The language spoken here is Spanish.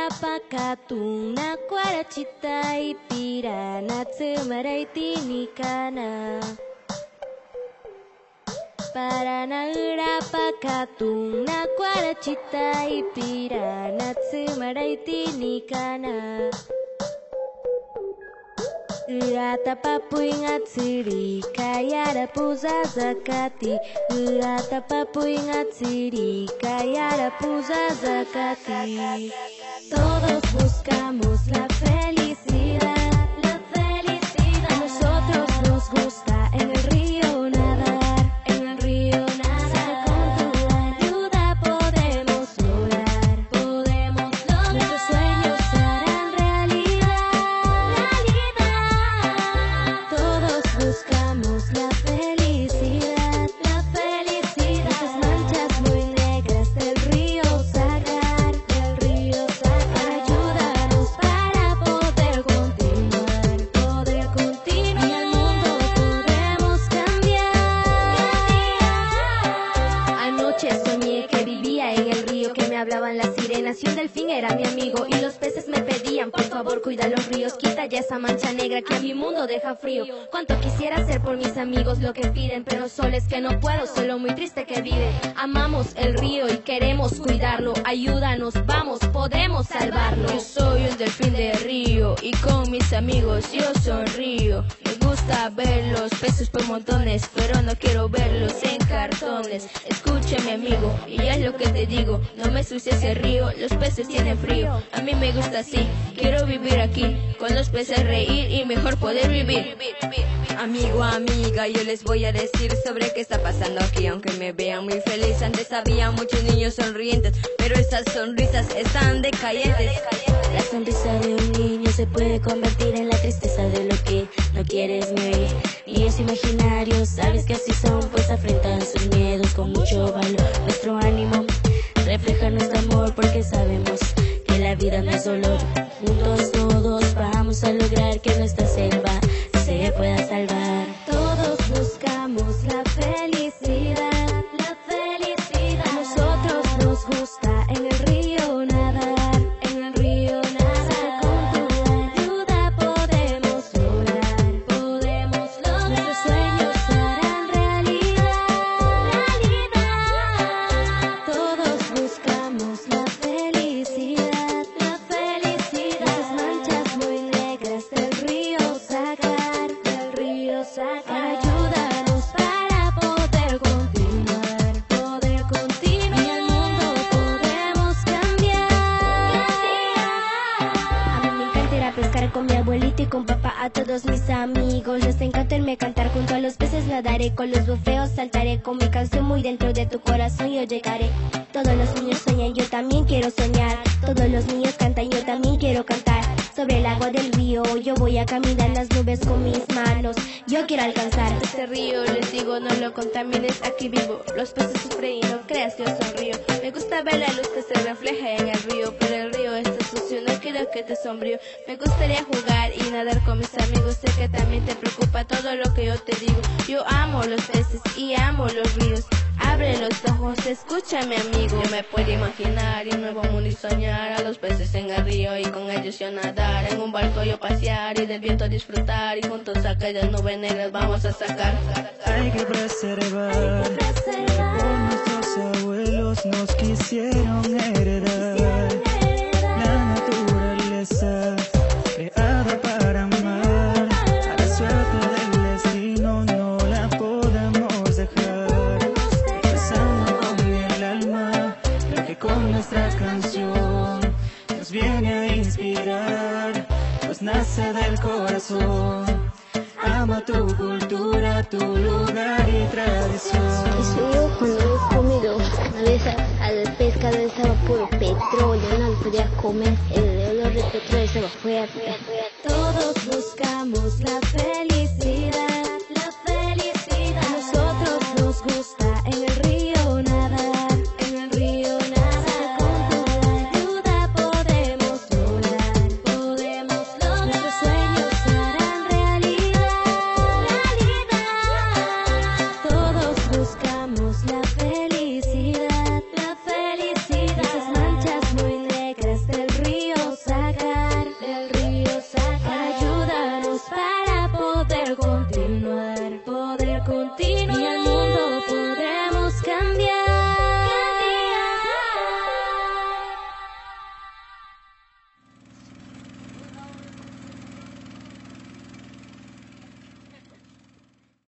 pakatuna Guarachita y pirana Tsumaraitinikana Paranaura pakatuna Guarachita y pirana Tsumaraitinikana Urata papuinga tsiri kayara puza zakati Urata papuinga tsiri kayara puza zakati Todos buscamos la felicidad, la felicidad. A nosotros nos gusta en el río nadar, en el río nadar. Con tu ayuda podemos lograr, nuestros sueños serán realidad. Todos buscamos la felicidad, la felicidad. Esas manchas muy negras del río sacar, para ayudarnos para poder continuar, y al mundo podemos cambiar. Anoche soñé que vivía en el río, que me hablaban las sirenas y un delfín era mi amigo, y los peces me pedían, por favor cuida los ríos, quita ya esa mancha negra que a mi mundo deja frío. Cuánto quisiera hacer por mis amigos lo que piden, pero solo es que no puedo, solo muy triste que vive. Amamos el río y queremos cuidarlo, ayúdanos, vamos, podemos salvarlo. Yo soy un delfín de río y con mis amigos yo sonrío. Me gusta ver los peces por montones, pero no quiero verlos en cartones. Escúchame amigo, y ya es lo que te digo, no me ensucies el río, los peces tienen frío. A mí me gusta así, quiero vivir aquí, con los peces reír y mejor poder vivir. Amigo, amiga, yo les voy a decir sobre qué está pasando aquí. Aunque me vean muy feliz, antes había muchos niños sonrientes, pero estas sonrisas están decayentes. La sonrisa de un niño se puede convertir en la tristeza de lo que no quieres ni oír. Y es imaginario, sabes que así son, pues afrontan sus miedos con mucho valor. Nuestro ánimo refleja nuestro amor, porque sabemos que la vida no es dolor. Juntos todos vamos a lograr que nuestra selva se pueda salvar. Todos buscamos la felicidad, la felicidad. A nosotros nos gusta en el río nadar, en el río nadar. Con tu ayuda podemos lograr, nuestros sueños serán realidad. Todos buscamos la felicidad, la felicidad. Esas manchas muy negras del río sacar, para ayudarnos para poder continuar, y al mundo podemos cambiar. A mí me encanta ir a pescar con mi abuelito y con papá, a todos mis amigos les encanta irme a cantar. Junto a los peces nadaré, con los bufeos saltaré, con mi canción muy dentro de tu corazón yo llegaré. Todos los niños sueñan, yo también quiero soñar. Todos los niños cantan, yo también quiero cantar. Sobre el agua del río yo voy a caminar las nubes con mis manos, yo quiero alcanzar. Este río, les digo, no lo contamines, aquí vivo. Los peces sufren y no creas, yo sonrío. Me gusta ver la luz que se refleja en el río, pero el río está sucio, no quiero que te sombrío. Me gustaría jugar y nadar con mis amigos, sé que también te preocupa todo lo que yo te digo. Yo amo los peces y amo los ríos. Abre los ojos, escúchame amigo. Yo me puedo imaginar y un nuevo mundo y soñar, a los peces en el río y con ellos yo nadar, en un barco yo pasear y del viento disfrutar, y juntos a aquellas nubes negras vamos a sacar. Hay que preservar como nuestros abuelos nos quisieron heredar. La naturaleza creada para amar, a la suerte del destino no la podemos dejar. Expresando con el alma lo que con nuestra canción nos viene a inspirar, pues nace del corazón. Ama tu cultura, tu lugar y tradición. Eso yo cuando he comido una vez al pescado estaba puro petróleo, no lo podía comer, el olor del petróleo estaba fuerte. Todos buscamos la felicidad.